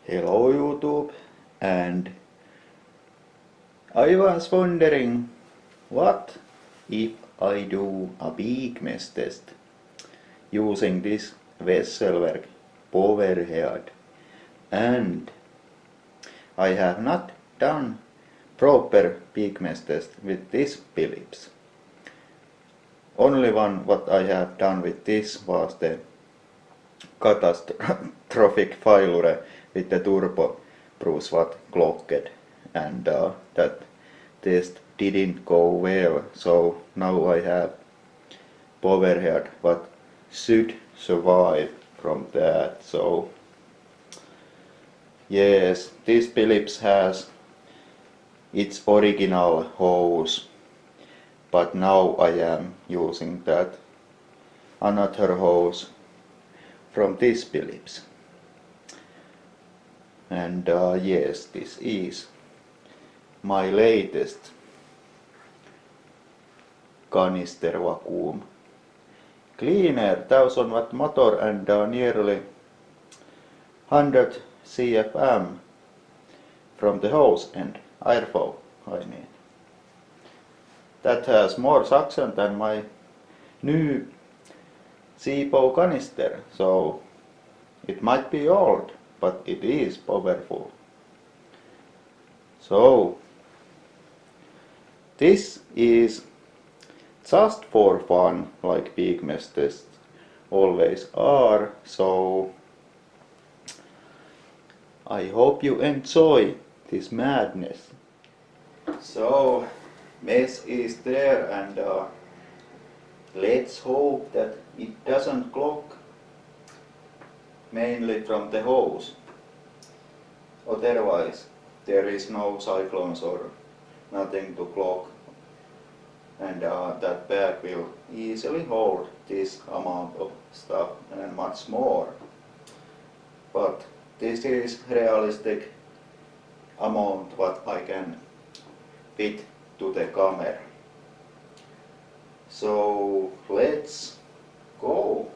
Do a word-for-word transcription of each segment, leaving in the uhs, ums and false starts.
Hello YouTube, and I was wondering what if I do a Beakmes test using this Wesselwerk powerhead, and I have not done proper Beakmes test with this Philips. Only one what I have done with this was the catastrophic failure with the turbo Bruce Watt clocked, and uh, that test didn't go well, so now I have powerhead what should survive from that. So yes, this Philips has its original hose, but now I am using that another hose from this Philips. And uh, yes, this is my latest canister vacuum cleaner, one thousand watt motor and uh, nearly one hundred C F M from the hose and airflow, I mean. That has more suction than my new Seapo canister, so it might be old, but it is powerful. So this is just for fun, like Beakmes tests always are, so I hope you enjoy this madness. So mesh is there, and uh, let's hope that it doesn't clog mainly from the hose. Otherwise there is no cyclones or nothing to clog, and uh, that bag will easily hold this amount of stuff and much more. But this is realistic amount what I can fit to the camera. So let's go.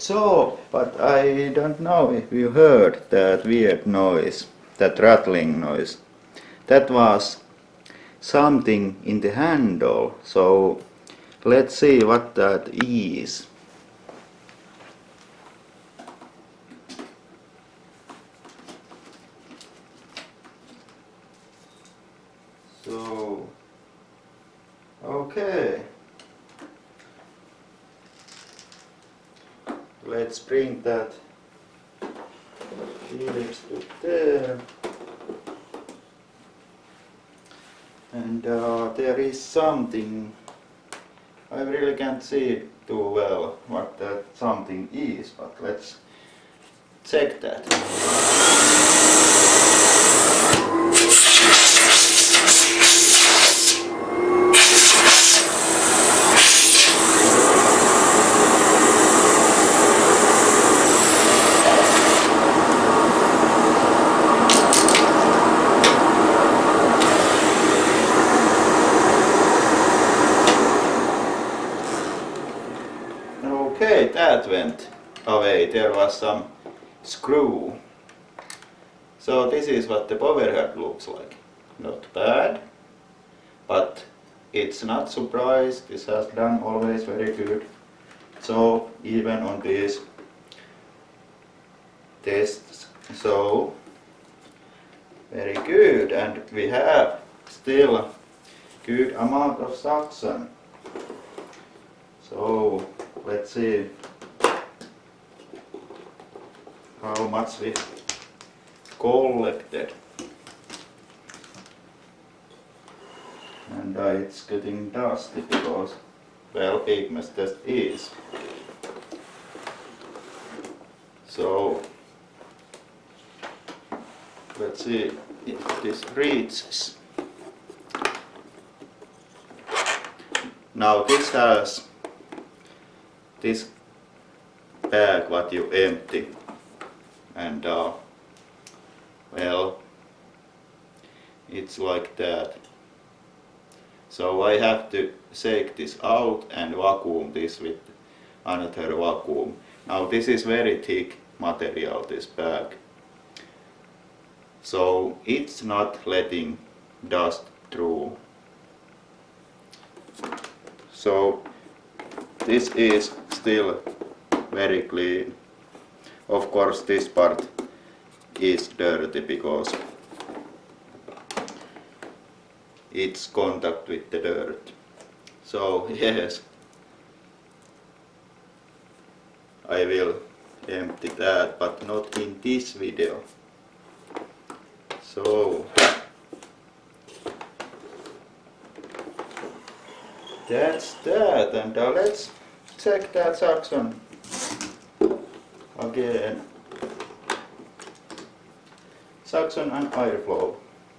So, but I don't know if you heard that weird noise, that rattling noise. That was something in the handle, so let's see what that is. So, okay. Let's bring that Philips to there. And uh, there is something, I really can't see too well what that something is, but let's check that. Okay, that went away. There was some screw. So this is what the power head looks like. Not bad, but it's not surprised. This has done always very good. So even on these tests, so very good, and we have still good amount of suction. So let's see how much we collected. And uh, it's getting dusty because, well, pigment test is. So let's see if this reaches. Now this has this bag what you empty, and uh, well, it's like that. So I have to shake this out and vacuum this with another vacuum. Now this is very thick material, this bag, so it's not letting dust through. So this is still very clean. Of course this part is dirty because it's contact with the dirt. So yes, I will empty that, but not in this video. So that's that, and uh, let's check that suction again. Suction and airflow.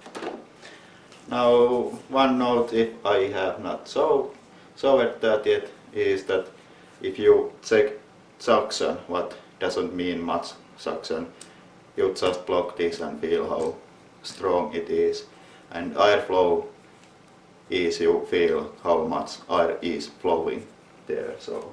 Now one note, if I have not so solved that yet, is that if you check suction, what doesn't mean much suction, you just block this and feel how strong it is, and airflow is you feel how much air is flowing there. So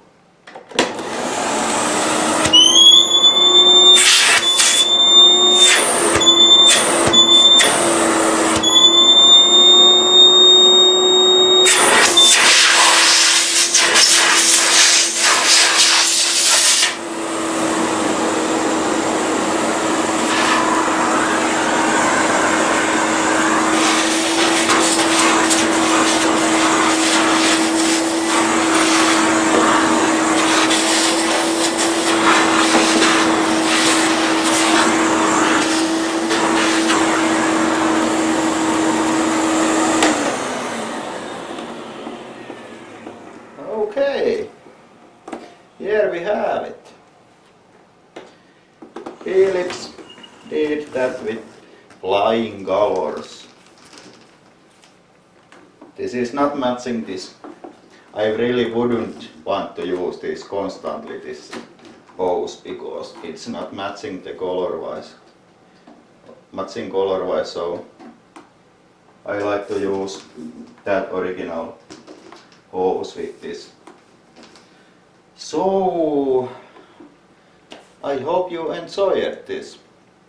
okay, here we have it. Philips did that with flying colors. This is not matching this. I really wouldn't want to use this constantly, this hose, because it's not matching the color wise. Matching color wise, so I like to use that original hose with this. So I hope you enjoyed this.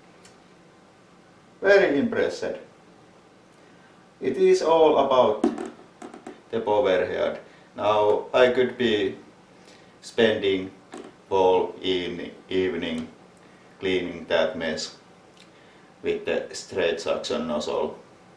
Very impressed. It is all about the powerhead. Now I could be spending whole evening, evening cleaning that mess with the straight suction nozzle,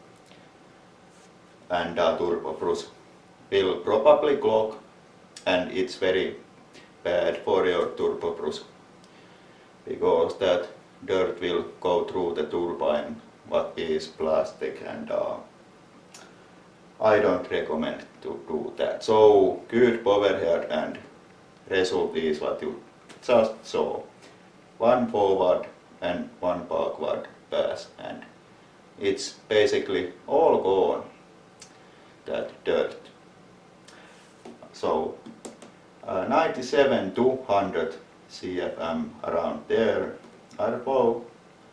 and uh, turbo brush will probably clog, and it's very bad for your turbo brush because that dirt will go through the turbine, what is plastic, and uh, I don't recommend to do that. So good powerhead, and result is what you just saw. One forward and one backward pass, and it's basically all gone, that dirt. So uh, ninety-seven to one hundred C F M around there airflow,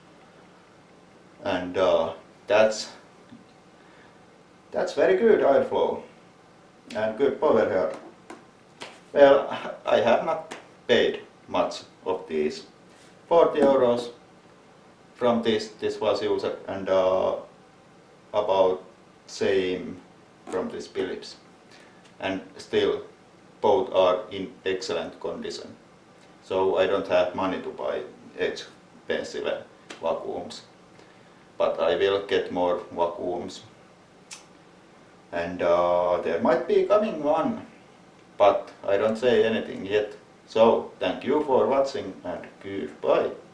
and uh, that's that's very good airflow and good powerhead. Well, I have not paid much of these. forty euros from this this was used, and uh, about same from this Philips, and still both are in excellent condition. So I don't have money to buy expensive vacuums, but I will get more vacuums, and uh, there might be coming one, but I don't say anything yet. So thank you for watching, and goodbye.